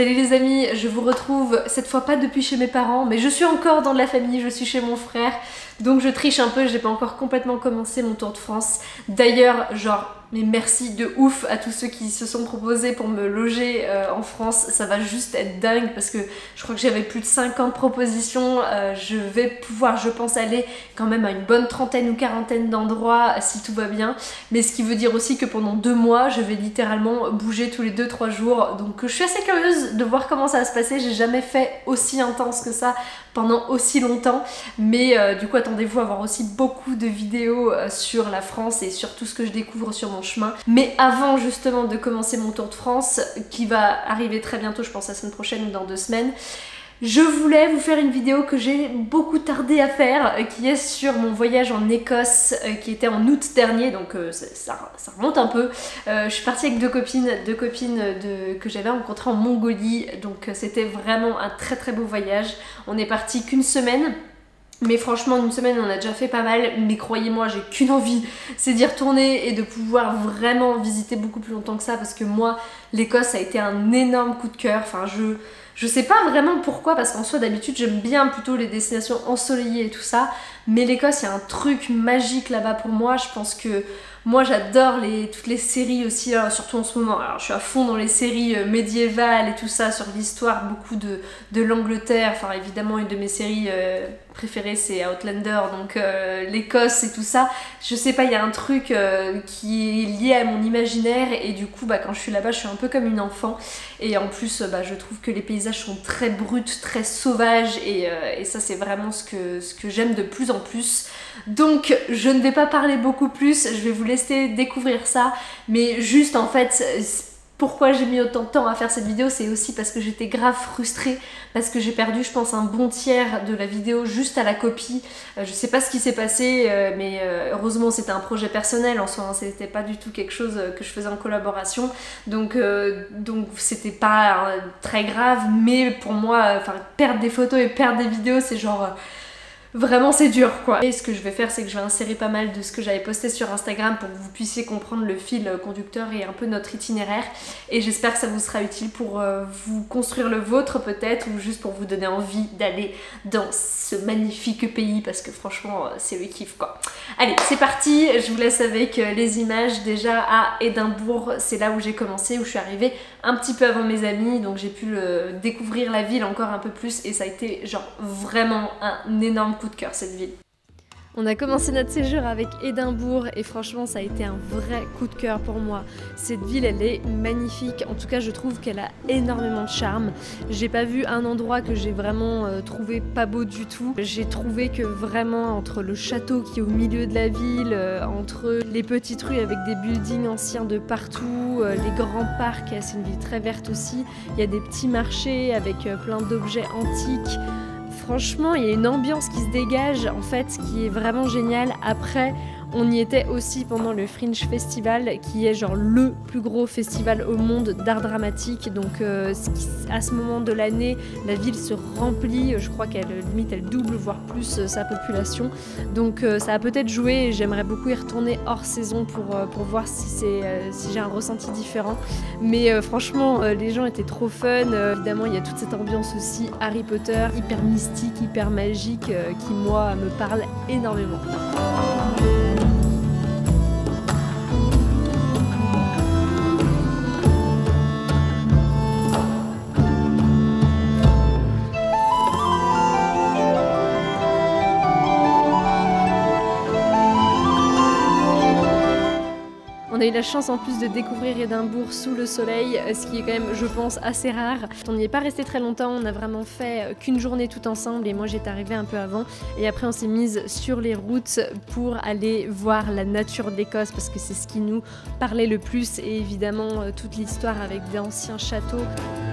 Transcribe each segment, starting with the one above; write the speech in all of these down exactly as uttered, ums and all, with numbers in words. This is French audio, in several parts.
Salut les amis, je vous retrouve cette fois pas depuis chez mes parents, mais je suis encore dans la famille, je suis chez mon frère, donc je triche un peu, j'ai pas encore complètement commencé mon tour de France. D'ailleurs, genre, mais merci de ouf à tous ceux qui se sont proposés pour me loger euh, en France, ça va juste être dingue parce que je crois que j'avais plus de cinquante propositions, euh, je vais pouvoir, je pense, aller quand même à une bonne trentaine ou quarantaine d'endroits si tout va bien, mais ce qui veut dire aussi que pendant deux mois, je vais littéralement bouger tous les deux trois jours, donc je suis assez curieuse de voir comment ça va se passer. J'ai jamais fait aussi intense que ça pendant aussi longtemps, mais euh, du coup attendez-vous à voir aussi beaucoup de vidéos euh, sur la France et sur tout ce que je découvre sur mon chemin. Mais avant justement de commencer mon tour de France, qui va arriver très bientôt, je pense la semaine prochaine ou dans deux semaines, je voulais vous faire une vidéo que j'ai beaucoup tardé à faire, qui est sur mon voyage en Écosse, qui était en août dernier, donc euh, ça, ça, ça remonte un peu. Euh, je suis partie avec deux copines, deux copines de, que j'avais rencontrées en Mongolie, donc c'était vraiment un très très beau voyage. On est parti qu'une semaine. Mais franchement, une semaine on a déjà fait pas mal, mais croyez-moi, j'ai qu'une envie, c'est d'y retourner et de pouvoir vraiment visiter beaucoup plus longtemps que ça, parce que moi, l'Écosse a été un énorme coup de cœur. Enfin, je, je sais pas vraiment pourquoi, parce qu'en soi, d'habitude, j'aime bien plutôt les destinations ensoleillées et tout ça, mais l'Écosse, il y a un truc magique là-bas pour moi. Je pense que moi j'adore les, toutes les séries aussi, là, surtout en ce moment. Alors je suis à fond dans les séries euh, médiévales et tout ça, sur l'histoire beaucoup de, de l'Angleterre. Enfin évidemment une de mes séries euh, préférées c'est Outlander, donc euh, l'Écosse et tout ça. Je sais pas, il y a un truc euh, qui est lié à mon imaginaire et du coup bah, quand je suis là-bas je suis un peu comme une enfant. Et en plus bah, je trouve que les paysages sont très bruts, très sauvages et, euh, et ça c'est vraiment ce que, ce que j'aime de plus en plus. Donc je ne vais pas parler beaucoup plus, je vais vous laisser découvrir ça, mais juste en fait pourquoi j'ai mis autant de temps à faire cette vidéo, c'est aussi parce que j'étais grave frustrée, parce que j'ai perdu je pense un bon tiers de la vidéo juste à la copie. Euh, je sais pas ce qui s'est passé, euh, mais euh, heureusement c'était un projet personnel en soi, hein, c'était pas du tout quelque chose que je faisais en collaboration, donc euh, donc c'était pas euh, très grave, mais pour moi, enfin perdre des photos et perdre des vidéos c'est genre... Euh, Vraiment c'est dur quoi. Et ce que je vais faire c'est que je vais insérer pas mal de ce que j'avais posté sur Instagram pour que vous puissiez comprendre le fil conducteur et un peu notre itinéraire. Et j'espère que ça vous sera utile pour euh, vous construire le vôtre peut-être, ou juste pour vous donner envie d'aller dans ce magnifique pays, parce que franchement c'est le kiff quoi. Allez c'est parti, je vous laisse avec les images. Déjà à Édimbourg, c'est là où j'ai commencé, où je suis arrivée un petit peu avant mes amis, donc j'ai pu le, découvrir la ville encore un peu plus et ça a été genre vraiment un énorme coup de cœur cette ville. On a commencé notre séjour avec Édimbourg et franchement ça a été un vrai coup de cœur pour moi. Cette ville elle est magnifique, en tout cas je trouve qu'elle a énormément de charme. J'ai pas vu un endroit que j'ai vraiment euh, trouvé pas beau du tout. J'ai trouvé que vraiment entre le château qui est au milieu de la ville, euh, entre les petites rues avec des buildings anciens de partout, euh, les grands parcs, c'est une ville très verte aussi, il y a des petits marchés avec euh, plein d'objets antiques. Franchement, il y a une ambiance qui se dégage en fait qui est vraiment géniale. Après, on y était aussi pendant le Fringe Festival, qui est genre le plus gros festival au monde d'art dramatique. Donc euh, à ce moment de l'année, la ville se remplit. Je crois qu'elle limite elle double voire plus euh, sa population. Donc euh, ça a peut-être joué et j'aimerais beaucoup y retourner hors saison pour, euh, pour voir si, c'est, euh, si j'ai un ressenti différent. Mais euh, franchement, euh, les gens étaient trop fun. Euh, évidemment, il y a toute cette ambiance aussi Harry Potter, hyper mystique, hyper magique, euh, qui moi me parle énormément. On a eu la chance en plus de découvrir Édimbourg sous le soleil, ce qui est quand même, je pense, assez rare. On n'y est pas resté très longtemps, on a vraiment fait qu'une journée tout ensemble et moi j'étais arrivée un peu avant. Et après on s'est mise sur les routes pour aller voir la nature d'Écosse parce que c'est ce qui nous parlait le plus et évidemment toute l'histoire avec d'anciens châteaux.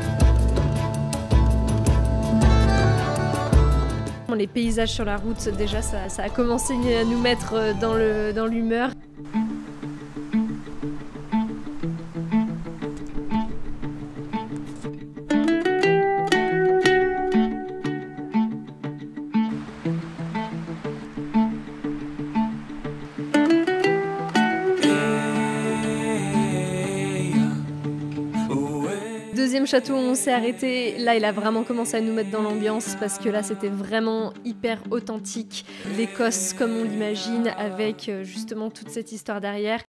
Les paysages sur la route, déjà ça, ça a commencé à nous mettre dans le, dans l'humeur. deuxième château où on s'est arrêté, là il a vraiment commencé à nous mettre dans l'ambiance parce que là c'était vraiment hyper authentique. L'Écosse comme on l'imagine avec justement toute cette histoire derrière.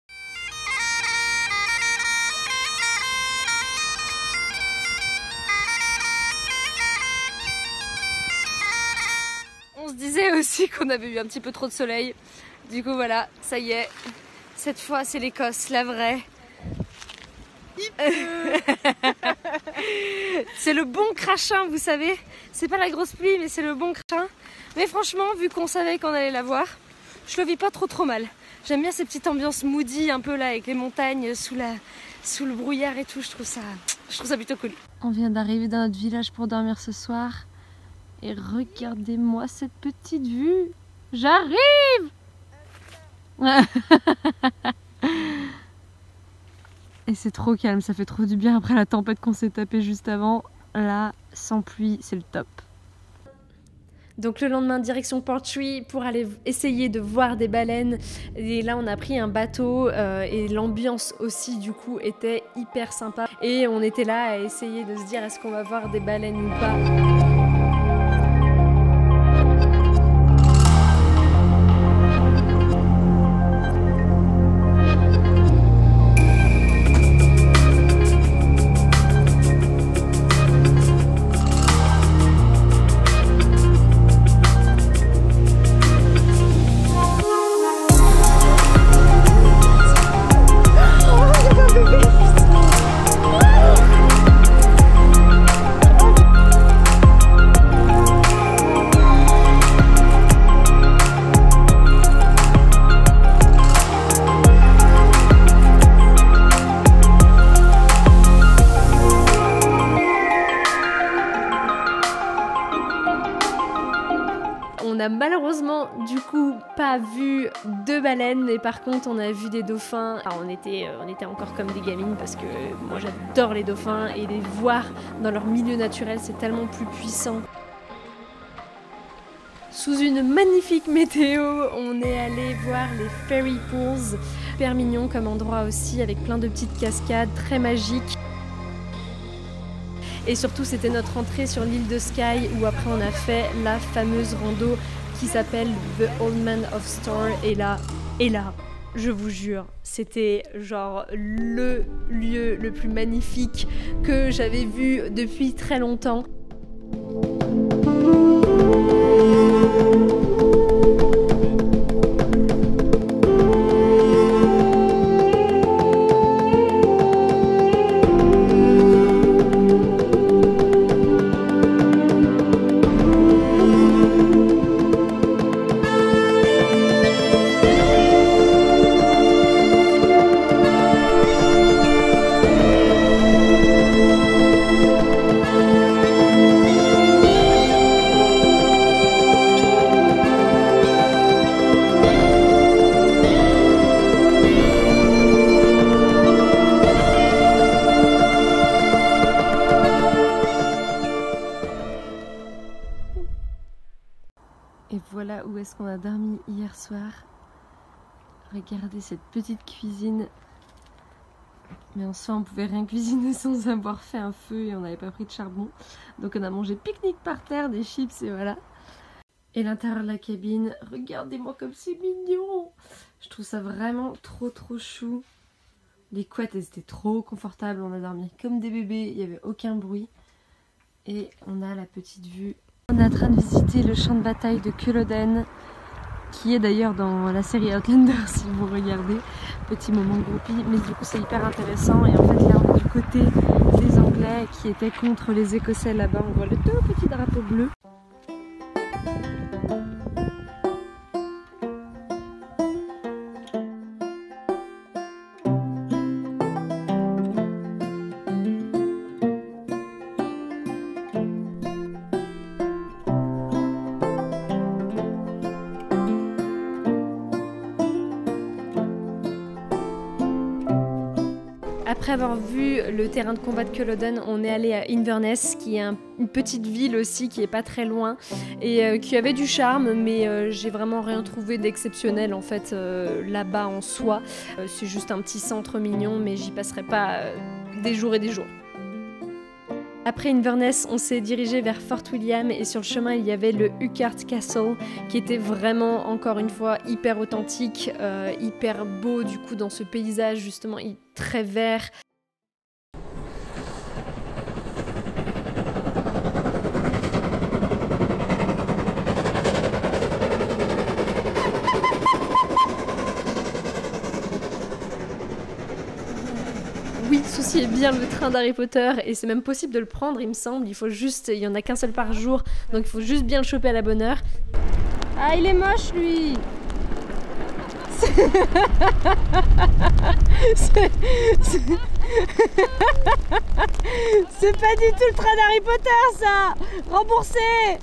On se disait aussi qu'on avait eu un petit peu trop de soleil. Du coup voilà, ça y est, cette fois c'est l'Écosse, la vraie. C'est le bon crachin, vous savez. C'est pas la grosse pluie, mais c'est le bon crachin. Mais franchement, vu qu'on savait qu'on allait la voir, je le vis pas trop trop mal. J'aime bien ces petites ambiances moody, un peu là, avec les montagnes sous, la, sous le brouillard et tout. Je trouve ça, je trouve ça plutôt cool. On vient d'arriver dans notre village pour dormir ce soir. Et regardez-moi cette petite vue. J'arrive! Et c'est trop calme, ça fait trop du bien après la tempête qu'on s'est tapée juste avant. Là, sans pluie, c'est le top. Donc le lendemain, direction Portree pour aller essayer de voir des baleines. Et là, on a pris un bateau euh, et l'ambiance aussi, du coup, était hyper sympa. Et on était là à essayer de se dire est-ce qu'on va voir des baleines ou pas. On a malheureusement du coup pas vu de baleines, mais par contre on a vu des dauphins. Alors, on, était, on était encore comme des gamines parce que moi j'adore les dauphins et les voir dans leur milieu naturel c'est tellement plus puissant. Sous une magnifique météo, on est allé voir les Fairy Pools. Super mignon comme endroit aussi avec plein de petites cascades très magiques. Et surtout, c'était notre entrée sur l'île de Skye où après on a fait la fameuse rando qui s'appelle The Old Man of Storr. Et là, et là, je vous jure, c'était genre le lieu le plus magnifique que j'avais vu depuis très longtemps. Et voilà où est-ce qu'on a dormi hier soir. Regardez cette petite cuisine. Mais en soi on pouvait rien cuisiner sans avoir fait un feu et on n'avait pas pris de charbon. Donc on a mangé pique-nique par terre, des chips et voilà. Et l'intérieur de la cabine, regardez-moi comme c'est mignon. Je trouve ça vraiment trop trop chou. Les couettes elles étaient trop confortables, on a dormi comme des bébés, il n'y avait aucun bruit. Et on a la petite vue. On est en train de visiter le champ de bataille de Culloden, qui est d'ailleurs dans la série Outlander si vous regardez. Petit moment groupie, mais du coup c'est hyper intéressant. Et en fait là on est du côté des Anglais qui étaient contre les Écossais là-bas. On voit le tout petit drapeau bleu. Après avoir vu le terrain de combat de Culloden, on est allé à Inverness, qui est un, une petite ville aussi qui est pas très loin et euh, qui avait du charme, mais euh, j'ai vraiment rien trouvé d'exceptionnel en fait euh, là-bas en soi. Euh, c'est juste un petit centre mignon, mais j'y passerai pas euh, des jours et des jours. Après Inverness, on s'est dirigé vers Fort William et sur le chemin il y avait le Urquhart Castle qui était vraiment encore une fois hyper authentique, euh, hyper beau du coup dans ce paysage justement très vert. Oui, ceci est bien le train d'Harry Potter et c'est même possible de le prendre il me semble, il faut juste, il y en a qu'un seul par jour donc il faut juste bien le choper à la bonne heure. Ah il est moche lui. C'est pas du tout le train d'Harry Potter ça. Remboursé.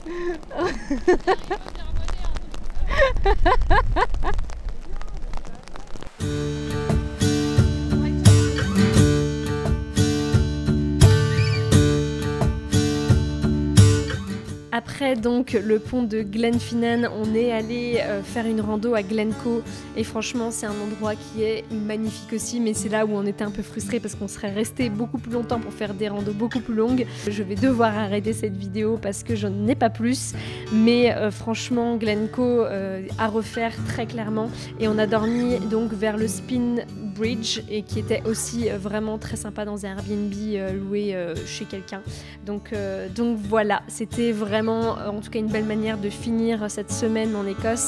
Après donc le pont de Glenfinnan, on est allé euh, faire une rando à Glencoe et franchement c'est un endroit qui est magnifique aussi, mais c'est là où on était un peu frustrés parce qu'on serait resté beaucoup plus longtemps pour faire des randos beaucoup plus longues. Je vais devoir arrêter cette vidéo parce que je n'en ai pas plus, mais euh, franchement Glencoe euh, à refaire très clairement, et on a dormi donc vers le Spin Bridge et qui était aussi euh, vraiment très sympa dans un Airbnb euh, loué euh, chez quelqu'un. Donc, euh, donc voilà, c'était vraiment en tout cas une belle manière de finir cette semaine en Écosse.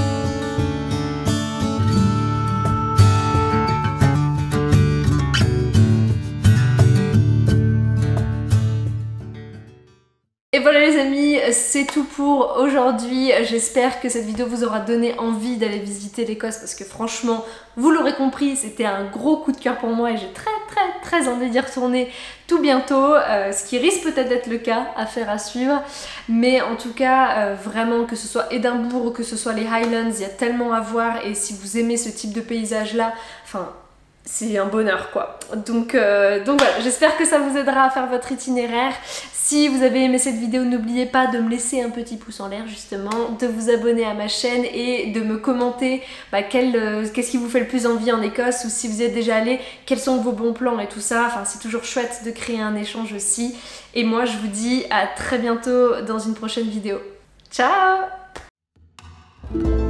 Et voilà les amis, c'est tout pour aujourd'hui. J'espère que cette vidéo vous aura donné envie d'aller visiter l'Écosse parce que franchement, vous l'aurez compris, c'était un gros coup de cœur pour moi et j'ai très très très envie d'y retourner tout bientôt, euh, ce qui risque peut-être d'être le cas, affaire à suivre. Mais en tout cas, euh, vraiment, que ce soit Édimbourg ou que ce soit les Highlands, il y a tellement à voir et si vous aimez ce type de paysage là, enfin... c'est un bonheur quoi. Donc, euh, donc voilà, j'espère que ça vous aidera à faire votre itinéraire. Si vous avez aimé cette vidéo, n'oubliez pas de me laisser un petit pouce en l'air justement, de vous abonner à ma chaîne et de me commenter bah, quel, euh, qu'est-ce qui vous fait le plus envie en Écosse, ou si vous y êtes déjà allé, quels sont vos bons plans et tout ça. Enfin, c'est toujours chouette de créer un échange aussi. Et moi, je vous dis à très bientôt dans une prochaine vidéo. Ciao!